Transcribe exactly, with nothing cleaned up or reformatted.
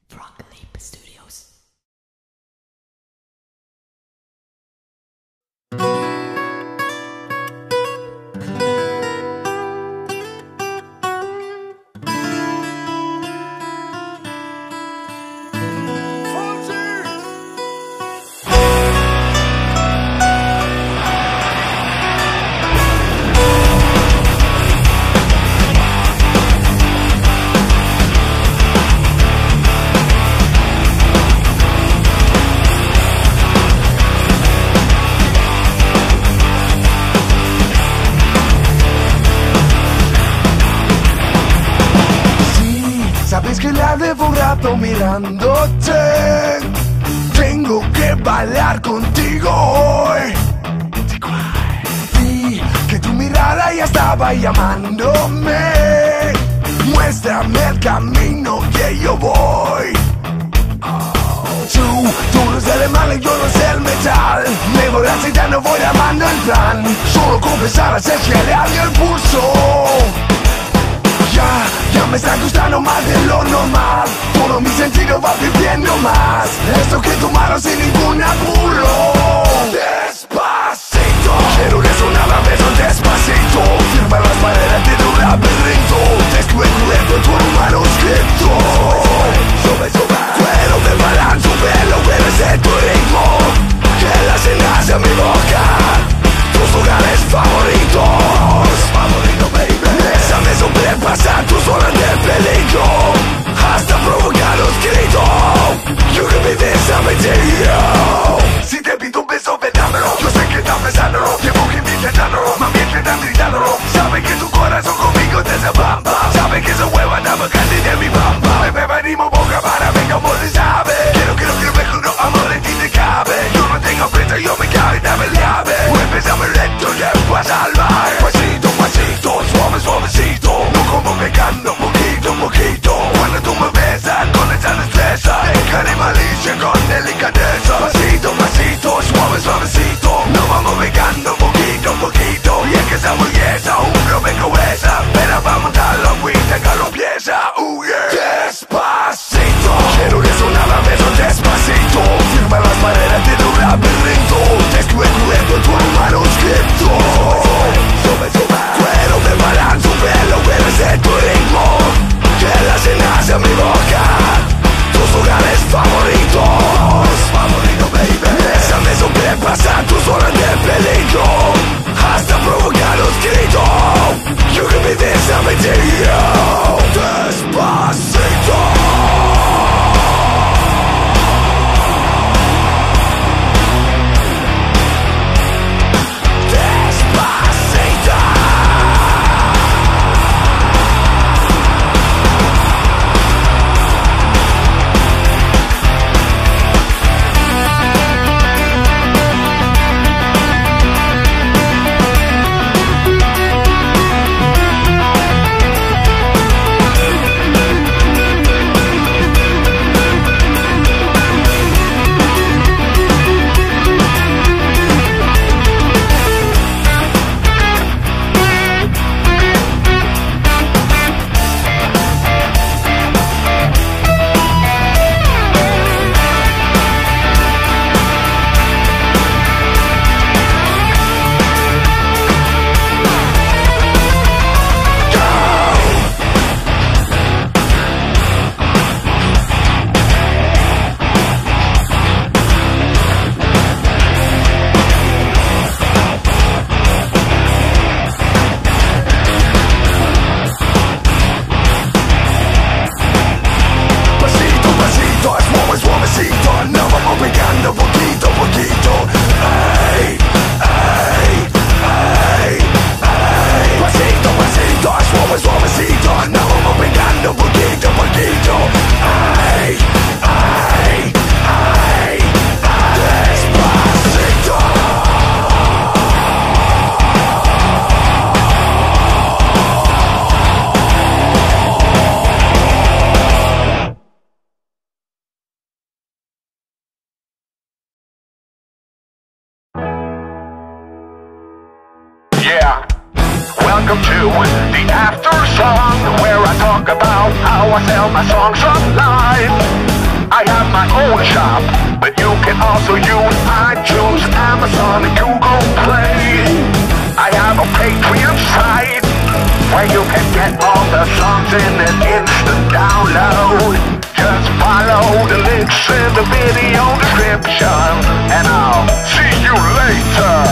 Frog Leap Studios. Sabes que la debo un rato mirándote. Tengo que bailar contigo hoy. Vi que tu mirada ya estaba llamándome. Muéstrame el camino que yo voy. Tú, tú no eres el alemán y yo no sé el metal. Me voy aceitando, voy armando el plan. Solo con pensar hacer que le haga el pulso. Ya, ya me está gustando más de lo normal. Todo mi sentido va viviendo más. Esto que tomaron sin ningún apuro. Despacito, quiero que sonara besos despacito. Firma las paredes de un laberinto. Descubierto tu manuscrito. Sube, sube, cuero del balance, velo, eres de tu ritmo. Que las cenas en mi boca. Tus lugares favoritos. Favorito, baby. Bésame sobrepasar tus zonas de peligro. Hasta provocar los gritos. You can be this, I'm a deal. Si te pido un beso, ven dámelo. Yo sé que estás pensándolo. Llevo que me intentándolo. Más bien que están gritándolo. Sabe que tu corazón conmigo te se bamba. Sabe que esa hueva está bacán de mi bamba. Me venimos boca para ver cómo se sabe. Quiero, quiero, quiero ver con los amores en ti te cabe. Yo no tengo prisa, yo me cago y dame llave. Empezame lento y después salvaje. Pasito, pasito, suave, suavecito. No como pegando poquito, poquito. Cuando tú me besas con esa destreza. Dejaré malicia con delicadeza. Pasito, pasito, suave, suavecito. Nos vamos pegando poquito, poquito. Y es que esa hamburguesa, un rompecabezas. Pero vamos a montarlo, agüita, que lo empieza. Uh, yeah. Despacito, quiero que sonara besos despacito. Firma las paredes de un laberinto. Descubierto tu manuscrito. Sube, sube, cuero del balance, velo, eres de tu ritmo. Que las cenas en mi boca. Tus lugares favoritos. Favorito, baby. Bésame sobrepasar tus zonas de peligro. Hasta provocar los gritos. You can be this, I'm a deal. Despacito. Welcome to the after song, where I talk about how I sell my songs online. I have my own shop, but you can also use iTunes, Amazon, and Google Play. I have a Patreon site where you can get all the songs in an instant download. Just follow the links in the video description, and I'll see you later.